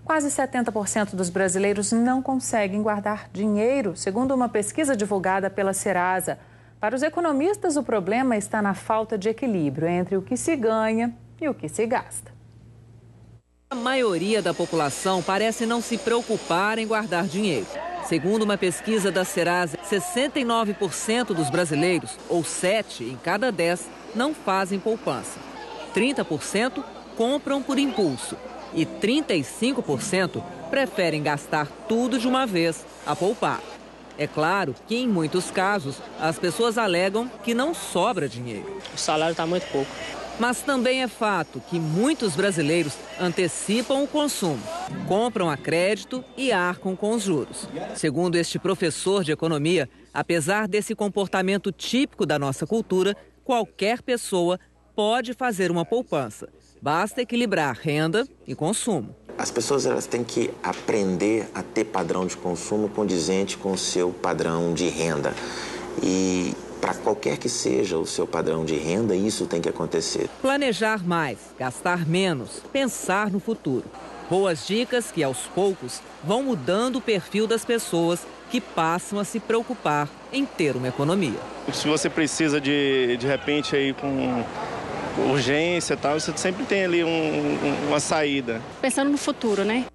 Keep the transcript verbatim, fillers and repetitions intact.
Quase setenta por cento dos brasileiros não conseguem guardar dinheiro, segundo uma pesquisa divulgada pela Serasa. Para os economistas, o problema está na falta de equilíbrio entre o que se ganha e o que se gasta. A maioria da população parece não se preocupar em guardar dinheiro. Segundo uma pesquisa da Serasa, sessenta e nove por cento dos brasileiros, ou sete em cada dez, não fazem poupança. trinta por cento compram por impulso e trinta e cinco por cento preferem gastar tudo de uma vez a poupar. É claro que, em muitos casos, as pessoas alegam que não sobra dinheiro. O salário está muito pouco. Mas também é fato que muitos brasileiros antecipam o consumo, compram a crédito e arcam com os juros. Segundo este professor de economia, apesar desse comportamento típico da nossa cultura, qualquer pessoa pode fazer uma poupança. Basta equilibrar renda e consumo. As pessoas elas têm que aprender a ter padrão de consumo condizente com o seu padrão de renda. E para qualquer que seja o seu padrão de renda, isso tem que acontecer. Planejar mais, gastar menos, pensar no futuro. Boas dicas que, aos poucos, vão mudando o perfil das pessoas que passam a se preocupar em ter uma economia. Se você precisa de, de repente, aí com urgência e tal, você sempre tem ali um, um, uma saída. Pensando no futuro, né?